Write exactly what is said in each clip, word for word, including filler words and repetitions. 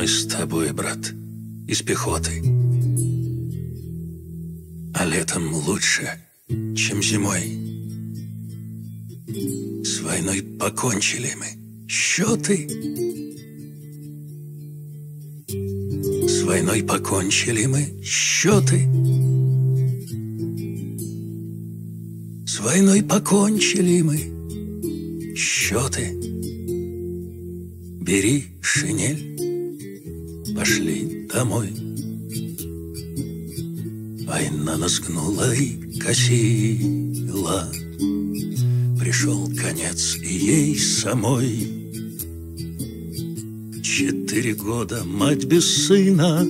с тобой, брат, из пехоты. А летом лучше, чем зимой. С войной покончили мы счеты. С войной покончили мы счеты. С войной покончили мы счеты. Бери шинель, пошли домой. Война нас гнула и косила. Пришел конец и ей самой. Четыре года мать без сына.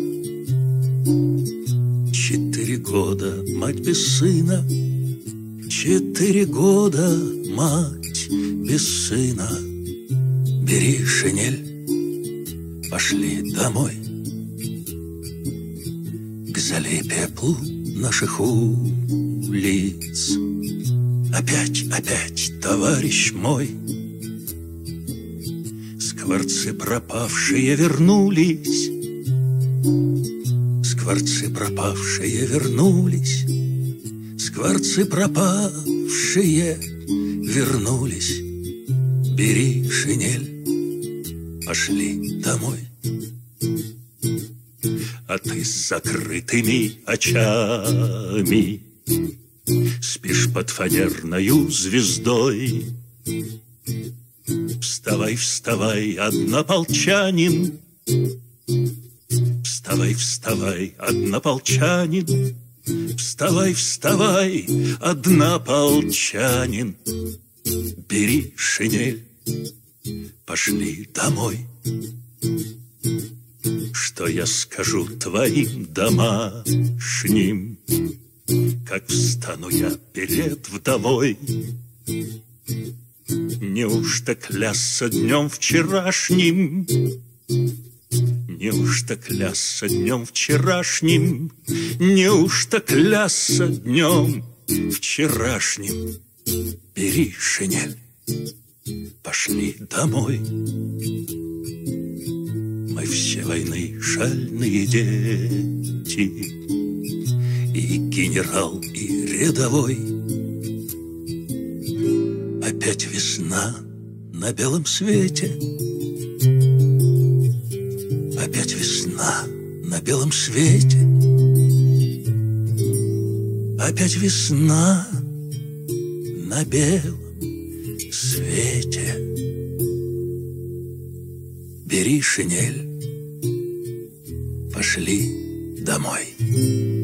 Четыре года мать без сына. Четыре года мать без сына. Бери шинель, пошли домой. К зале пеплу наших улиц. Опять, опять, товарищ мой. Скворцы пропавшие вернулись. Скворцы пропавшие вернулись. Скворцы пропавшие вернулись. Бери шинель, пошли домой. А ты с закрытыми очами спишь под фанерною звездой. Вставай, вставай, однополчанин. Вставай, вставай, однополчанин. Вставай, вставай, однополчанин. Бери шинель, пошли домой. Что я скажу твоим домашним, как встану я перед вдовой? Неужто клясться днем вчерашним? Неужто клясться днем вчерашним? Неужто клясться днем вчерашним? Бери шинель, пошли домой. Мы все войны шальные дети, и генерал, и рядовой. Опять весна на белом свете. Опять весна на белом свете. Опять весна на белом свете. Бери шинель, пошли домой.